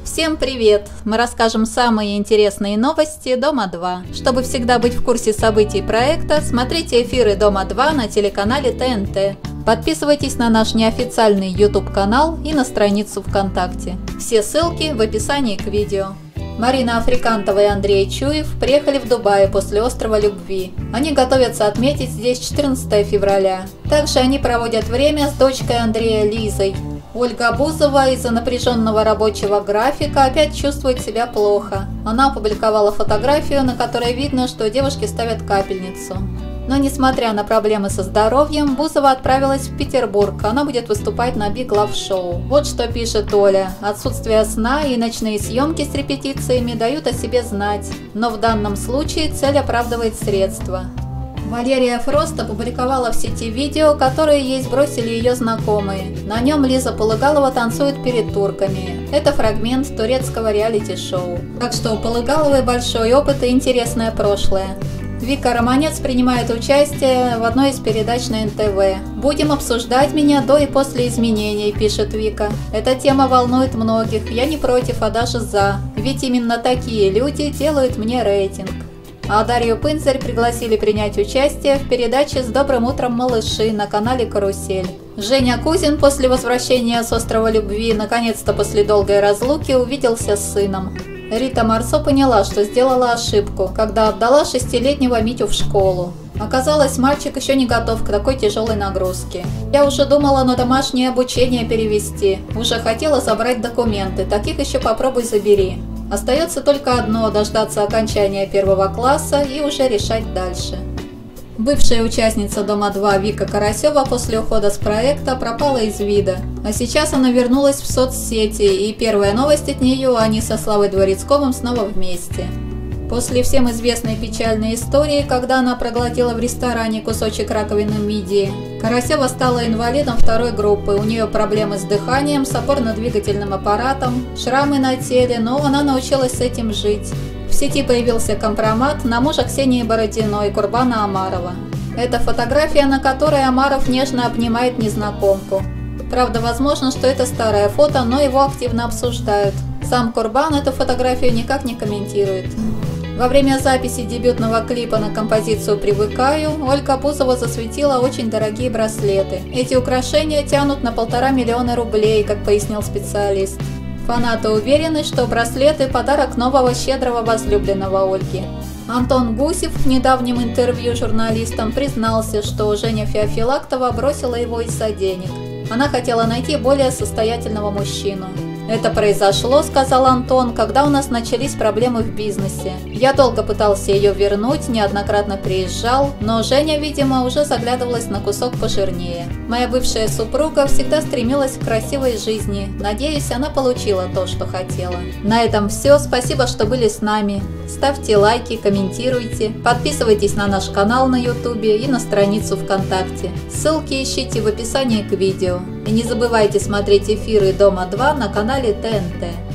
Всем привет! Мы расскажем самые интересные новости Дома-2. Чтобы всегда быть в курсе событий проекта, смотрите эфиры Дома-2 на телеканале ТНТ. Подписывайтесь на наш неофициальный YouTube-канал и на страницу ВКонтакте. Все ссылки в описании к видео. Марина Африкантова и Андрей Чуев приехали в Дубай после острова Любви. Они готовятся отметить здесь 14 февраля. Также они проводят время с дочкой Андрея Лизой. Ольга Бузова из-за напряженного рабочего графика опять чувствует себя плохо. Она опубликовала фотографию, на которой видно, что девушки ставят капельницу. Но несмотря на проблемы со здоровьем, Бузова отправилась в Петербург. Она будет выступать на Big Love Show. Вот что пишет Оля. Отсутствие сна и ночные съемки с репетициями дают о себе знать. Но в данном случае цель оправдывает средства. Валерия Фрост опубликовала в сети видео, которые ей сбросили ее знакомые. На нем Лиза Полыгалова танцует перед турками. Это фрагмент турецкого реалити-шоу. Так что у Полыгаловой большой опыт и интересное прошлое. Вика Романец принимает участие в одной из передач на НТВ. «Будем обсуждать меня до и после изменений», – пишет Вика. «Эта тема волнует многих, я не против, а даже за. Ведь именно такие люди делают мне рейтинг». А Дарью Пынцарь пригласили принять участие в передаче «С добрым утром, малыши» на канале «Карусель». Женя Кузин после возвращения с острова Любви, наконец-то после долгой разлуки, увиделся с сыном. Рита Марсо поняла, что сделала ошибку, когда отдала 6-летнего Митю в школу. Оказалось, мальчик еще не готов к такой тяжелой нагрузке. «Я уже думала на домашнее обучение перевести, уже хотела забрать документы, таких еще попробуй забери. Остается только одно – дождаться окончания 1 класса и уже решать дальше». Бывшая участница Дома-2 Вика Карасева после ухода с проекта пропала из вида. А сейчас она вернулась в соцсети, и первая новость от нее – они со Славой Дворецковым снова вместе. После всем известной печальной истории, когда она проглотила в ресторане кусочек раковины мидии, Карасева стала инвалидом 2 группы, у нее проблемы с дыханием, с опорно-двигательным аппаратом, шрамы на теле, но она научилась с этим жить. В сети появился компромат на мужа Ксении Бородиной, Курбана Омарова. Это фотография, на которой Омаров нежно обнимает незнакомку. Правда, возможно, что это старое фото, но его активно обсуждают. Сам Курбан эту фотографию никак не комментирует. Во время записи дебютного клипа на композицию «Привыкаю» Ольга Бузова засветила очень дорогие браслеты. Эти украшения тянут на 1,5 миллиона рублей, как пояснил специалист. Фанаты уверены, что браслеты – подарок нового щедрого возлюбленного Ольги. Антон Гусев в недавнем интервью журналистам признался, что Женя Феофилактова бросила его из-за денег. Она хотела найти более состоятельного мужчину. «Это произошло, — сказал Антон, — когда у нас начались проблемы в бизнесе. Я долго пытался ее вернуть, неоднократно приезжал, но Женя, видимо, уже заглядывалась на кусок пожирнее. Моя бывшая супруга всегда стремилась к красивой жизни. Надеюсь, она получила то, что хотела». На этом все. Спасибо, что были с нами. Ставьте лайки, комментируйте, подписывайтесь на наш канал на YouTube и на страницу ВКонтакте. Ссылки ищите в описании к видео. И не забывайте смотреть эфиры Дома-2 на канале ТНТ.